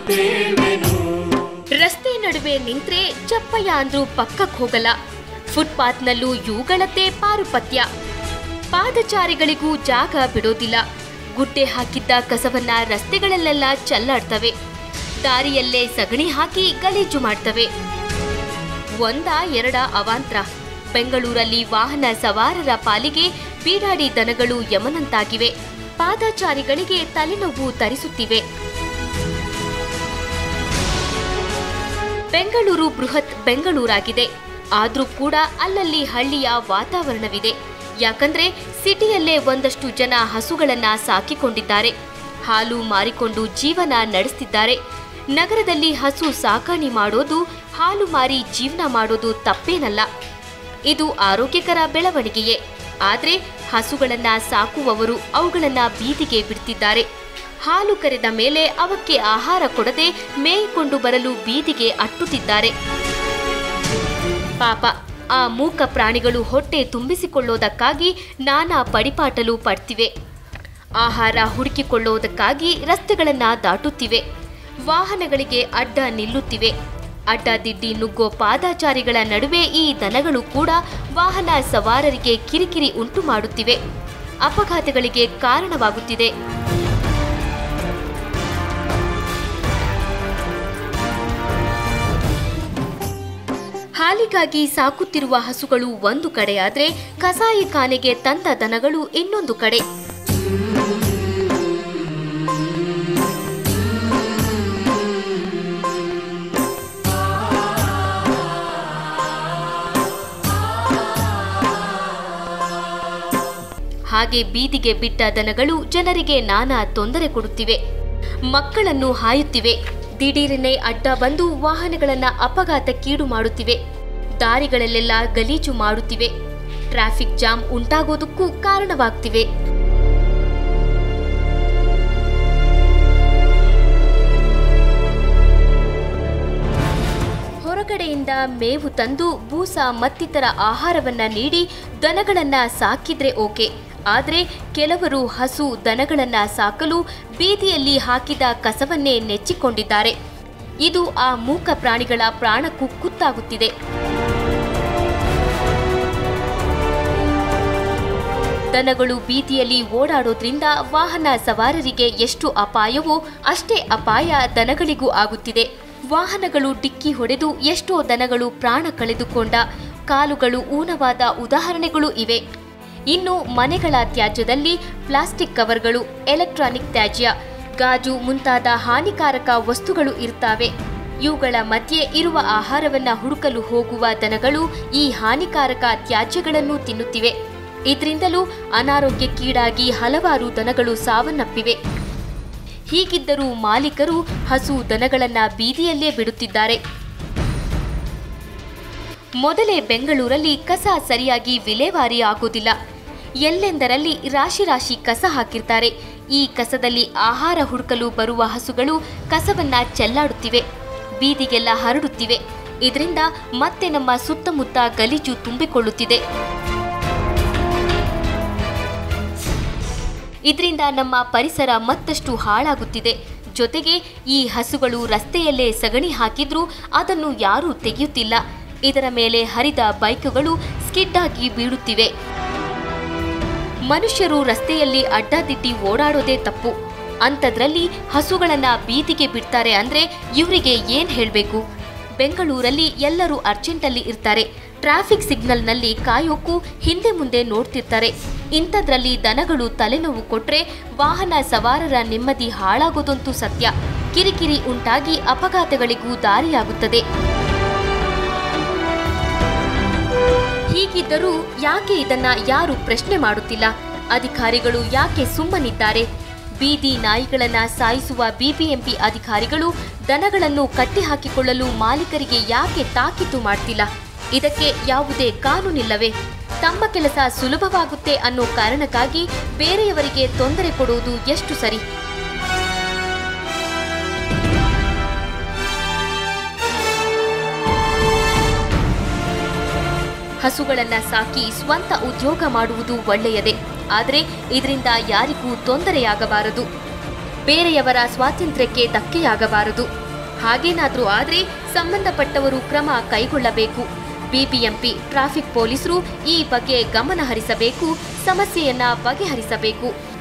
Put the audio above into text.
ರಸ್ತೆ ನಡುವೆ ನಿಂತ್ರೆ ಚಪ್ಪಯ್ಯ ಅಂದ್ರೂ ಪಕ್ಕಕ್ಕೆ ಹೋಗಲ್ಲ. ಫುಟ್ಪಾತ್ನಲ್ಲೂ ಇವುಗಳದ್ದೇ ಪಾರುಪತ್ಯ. ಪಾದಚಾರಿಗಳಿಗೂ ಜಾಗ ಬಿಡೋದಿಲ್ಲ. ಗುಡ್ಡೆ ಹಾಕಿದ್ದ ಕಸವನ್ನ ರಸ್ತೆಗಳಲ್ಲೆಲ್ಲ ಚೆಲ್ಲಾಡ್ತವೆ. ದಾರಿಯಲ್ಲೇ ಸಗಣಿ ಹಾಕಿ ಗಲೀಜು ಮಾಡ್ತವೆ. ಒಂದ ಎರಡ ಅವಾಂತರ. ಬೆಂಗಳೂರಲ್ಲಿ ವಾಹನ ಸವಾರರ ಪಾಲಿಗೆ ಬೀಡಾಡಿ ದನಗಳು ಯಮನಂತಾಗಿವೆ. ಪಾದಚಾರಿಗಳಿಗೆ ತಲೆನೋವು ತರಿಸುತ್ತಿವೆ. ಬೆಂಗಳೂರು ಬೃಹತ್ ಬೆಂಗಳೂರಾಗಿದೆ. ಆದ್ರೂ ಕೂಡ ಅಲ್ಲಲ್ಲಿ ಹಳ್ಳಿಯ ವಾತಾವರಣವಿದೆ. ಯಾಕಂದ್ರೆ ಸಿಟಿಯಲ್ಲೇ ಒಂದಷ್ಟು ಜನ ಹಸುಗಳನ್ನ ಸಾಕಿಕೊಂಡಿದ್ದಾರೆ. ಹಾಲು ಮಾರಿಕೊಂಡು ಜೀವನ ನಡೆಸ್ತಿದ್ದಾರೆ. ನಗರದಲ್ಲಿ ಹಸು ಸಾಕಾಣೆ ಮಾಡೋದು, ಹಾಲು ಮಾರಿ ಜೀವನ ಮಾಡೋದು ತಪ್ಪೇನಲ್ಲ. ಇದು ಆರೋಗ್ಯಕರ ಬೆಳವಣಿಗೆಯೇ. ಆದ್ರೆ ಹಸುಗಳನ್ನ ಸಾಕುವವರು ಅವುಗಳನ್ನ ಬೀದಿಗೆ ಬಿಡ್ತಿದ್ದಾರೆ. ಹಾಲು ಕರೆದ ಮೇಲೆ ಅವಕ್ಕೆ ಆಹಾರ ಕೊಡದೆ ಮೇಯಿಕೊಂಡು ಬರಲು ಬೀದಿಗೆ ಅಟ್ಟುತ್ತಿದ್ದಾರೆ. ಪಾಪ, ಆ ಮೂಕ ಪ್ರಾಣಿಗಳು ಹೊಟ್ಟೆ ತುಂಬಿಸಿಕೊಳ್ಳೋದಕ್ಕಾಗಿ ನಾನಾ ಪಡಿಪಾಟಲು ಪಡ್ತಿವೆ. ಆಹಾರ ಹುಡುಕಿಕೊಳ್ಳೋದಕ್ಕಾಗಿ ರಸ್ತೆಗಳನ್ನ ದಾಟುತ್ತಿವೆ. ವಾಹನಗಳಿಗೆ ಅಡ್ಡ ನಿಲ್ಲುತ್ತಿವೆ. ಅಡ್ಡದಿಡ್ಡಿ ನುಗ್ಗೋ ಪಾದಚಾರಿಗಳ ನಡುವೆ ಈ ದನಗಳು ಕೂಡ ವಾಹನ ಸವಾರರಿಗೆ ಕಿರಿಕಿರಿ ಉಂಟು ಮಾಡುತ್ತಿವೆ. ಅಪಘಾತಗಳಿಗೆ ಕಾರಣವಾಗುತ್ತಿದೆ. ಹಾಲಿಗಾಗಿ ಸಾಕುತ್ತಿರುವ ಹಸುಗಳು ಒಂದು ಕಡೆಯಾದ್ರೆ ಕಸಾಯಿಖಾನೆಗೆ ತಂದ ದನಗಳು ಇನ್ನೊಂದು ಕಡೆ. ಹಾಗೆ ಬೀದಿಗೆ ಬಿಟ್ಟ ದನಗಳು ಜನರಿಗೆ ನಾನಾ ತೊಂದರೆ ಕೊಡುತ್ತಿವೆ. ಮಕ್ಕಳನ್ನು ಹಾಯುತ್ತಿವೆ. ದಿಢೀರನೆ ಅಡ್ಡ ಬಂದು ವಾಹನಗಳನ್ನ ಅಪಘಾತಕ್ಕೀಡು ಮಾಡುತ್ತಿವೆ. ದಾರಿಗಳಲ್ಲೆಲ್ಲ ಗಲೀಜು ಮಾಡುತ್ತಿವೆ. ಟ್ರಾಫಿಕ್ ಜಾಮ್ ಉಂಟಾಗೋದಕ್ಕೂ ಕಾರಣವಾಗ್ತಿವೆ. ಹೊರಗಡೆಯಿಂದ ಮೇವು ತಂದು ಬೂಸ ಮತ್ತಿತರ ಆಹಾರವನ್ನ ನೀಡಿ ದನಗಳನ್ನ ಸಾಕಿದ್ರೆ ಓಕೆ. ಆದ್ರೆ ಕೆಲವರು ಹಸು ದನಗಳನ್ನ ಸಾಕಲು ಬೀದಿಯಲ್ಲಿ ಹಾಕಿದ ಕಸವನ್ನೇ ನೆಚ್ಚಿಕೊಂಡಿದ್ದಾರೆ. ಇದು ಆ ಮೂಕ ಪ್ರಾಣಿಗಳ ಪ್ರಾಣಕ್ಕೂ ಕುತ್ತಾಗುತ್ತಿದೆ. ದನಗಳು ಬೀದಿಯಲ್ಲಿ ಓಡಾಡೋದ್ರಿಂದ ವಾಹನ ಸವಾರರಿಗೆ ಎಷ್ಟು ಅಪಾಯವೋ ಅಷ್ಟೇ ಅಪಾಯ ದನಗಳಿಗೂ ಆಗುತ್ತಿದೆ. ವಾಹನಗಳು ಡಿಕ್ಕಿ ಹೊಡೆದು ಎಷ್ಟೋ ದನಗಳು ಪ್ರಾಣ ಕಳೆದುಕೊಂಡ, ಕಾಲುಗಳು ಊನವಾದ ಉದಾಹರಣೆಗಳು ಇವೆ. ಇನ್ನು ಮನೆಗಳ ತ್ಯಾಜ್ಯದಲ್ಲಿ ಪ್ಲಾಸ್ಟಿಕ್ ಕವರ್ಗಳು, ಎಲೆಕ್ಟ್ರಾನಿಕ್ ತ್ಯಾಜ್ಯ, ಗಾಜು ಮುಂತಾದ ಹಾನಿಕಾರಕ ವಸ್ತುಗಳು ಇರ್ತಾವೆ. ಇವುಗಳ ಮಧ್ಯೆ ಇರುವ ಆಹಾರವನ್ನ ಹುಡುಕಲು ಹೋಗುವ ದನಗಳು ಈ ಹಾನಿಕಾರಕ ತ್ಯಾಜ್ಯಗಳನ್ನು ತಿನ್ನುತ್ತಿವೆ. ಇದರಿಂದಲೂ ಅನಾರೋಗ್ಯಕ್ಕೀಡಾಗಿ ಹಲವಾರು ದನಗಳು ಸಾವನ್ನಪ್ಪಿವೆ. ಹೀಗಿದ್ದರೂ ಮಾಲೀಕರು ಹಸು ದನಗಳನ್ನ ಬೀದಿಯಲ್ಲೇ ಬಿಡುತ್ತಿದ್ದಾರೆ. ಮೊದಲೇ ಬೆಂಗಳೂರಲ್ಲಿ ಕಸ ಸರಿಯಾಗಿ ವಿಲೇವಾರಿ ಆಗೋದಿಲ್ಲ. ಎಲ್ಲೆಂದರಲ್ಲಿ ರಾಶಿ ರಾಶಿ ಕಸ ಹಾಕಿರ್ತಾರೆ. ಈ ಕಸದಲ್ಲಿ ಆಹಾರ ಹುಡುಕಲು ಬರುವ ಹಸುಗಳು ಕಸವನ್ನ ಚೆಲ್ಲಾಡುತ್ತಿವೆ, ಬೀದಿಗೆಲ್ಲ ಹರಡುತ್ತಿವೆ. ಇದರಿಂದ ಮತ್ತೆ ನಮ್ಮ ಸುತ್ತಮುತ್ತ ಗಲೀಜು ತುಂಬಿಕೊಳ್ಳುತ್ತಿದೆ. ಇದರಿಂದ ನಮ್ಮ ಪರಿಸರ ಮತ್ತಷ್ಟು ಹಾಳಾಗುತ್ತಿದೆ. ಜೊತೆಗೆ ಈ ಹಸುಗಳು ರಸ್ತೆಯಲ್ಲೇ ಸಗಣಿ ಹಾಕಿದ್ರೂ ಅದನ್ನು ಯಾರೂ ತೆಗೆಯುತ್ತಿಲ್ಲ. ಇದರ ಮೇಲೆ ಹರಿದ ಬೈಕುಗಳು ಸ್ಕಿಡ್ ಆಗಿ ಬೀಳುತ್ತಿವೆ. ಮನುಷ್ಯರು ರಸ್ತೆಯಲ್ಲಿ ಅಡ್ಡದಿಡ್ಡಿ ಓಡಾಡೋದೇ ತಪ್ಪು. ಅಂಥದ್ರಲ್ಲಿ ಹಸುಗಳನ್ನ ಬೀದಿಗೆ ಬಿಡ್ತಾರೆ ಅಂದ್ರೆ ಇವರಿಗೆ ಏನ್ ಹೇಳಬೇಕು? ಬೆಂಗಳೂರಲ್ಲಿ ಎಲ್ಲರೂ ಅರ್ಜೆಂಟಲ್ಲಿ ಇರ್ತಾರೆ. ಟ್ರಾಫಿಕ್ ಸಿಗ್ನಲ್ನಲ್ಲಿ ಕಾಯೋಕ್ಕೂ ಹಿಂದೆ ಮುಂದೆ ನೋಡ್ತಿರ್ತಾರೆ. ಇಂಥದ್ರಲ್ಲಿ ದನಗಳು ತಲೆನೋವು ಕೊಟ್ರೆ ವಾಹನ ಸವಾರರ ನೆಮ್ಮದಿ ಹಾಳಾಗೋದಂತೂ ಸತ್ಯ. ಕಿರಿಕಿರಿ ಉಂಟಾಗಿ ಅಪಘಾತಗಳಿಗೂ ದಾರಿಯಾಗುತ್ತದೆ. ಹೀಗಿದ್ದರೂ ಯಾಕೆ ಇದನ್ನ ಯಾರು ಪ್ರಶ್ನೆ ಮಾಡುತ್ತಿಲ್ಲ? ಅಧಿಕಾರಿಗಳು ಯಾಕೆ ಸುಮ್ಮನಿದ್ದಾರೆ? ಬೀದಿ ನಾಯಿಗಳನ್ನ ಸಾಯಿಸುವ ಬಿಬಿಎಂಪಿ ಅಧಿಕಾರಿಗಳು ದನಗಳನ್ನು ಕಟ್ಟಿಹಾಕಿಕೊಳ್ಳಲು ಮಾಲೀಕರಿಗೆ ಯಾಕೆ ತಾಕೀತು ಮಾಡ್ತಿಲ್ಲ? ಇದಕ್ಕೆ ಯಾವುದೇ ಕಾನೂನಿಲ್ಲವೇ? ತಮ್ಮ ಕೆಲಸ ಸುಲಭವಾಗುತ್ತೆ ಅನ್ನೋ ಕಾರಣಕ್ಕಾಗಿ ಬೇರೆಯವರಿಗೆ ತೊಂದರೆ ಕೊಡುವುದು ಎಷ್ಟು ಸರಿ? ಹಸುಗಳನ್ನ ಸಾಕಿ ಸ್ವಂತ ಉದ್ಯೋಗ ಮಾಡುವುದು ಒಳ್ಳೆಯದೇ. ಆದರೆ ಇದರಿಂದ ಯಾರಿಗೂ ತೊಂದರೆಯಾಗಬಾರದು. ಬೇರೆಯವರ ಸ್ವಾತಂತ್ರ್ಯಕ್ಕೆ ಧಕ್ಕೆಯಾಗಬಾರದು. ಹಾಗೇನಾದರೂ ಆದರೆ ಸಂಬಂಧಪಟ್ಟವರು ಕ್ರಮ ಕೈಗೊಳ್ಳಬೇಕು. ಬಿಬಿಎಂಪಿ ಟ್ರಾಫಿಕ್ ಪೊಲೀಸರು ಈ ಬಗ್ಗೆ ಗಮನ ಹರಿಸಬೇಕು, ಸಮಸ್ಯೆಯನ್ನ ಬಗೆಹರಿಸಬೇಕು.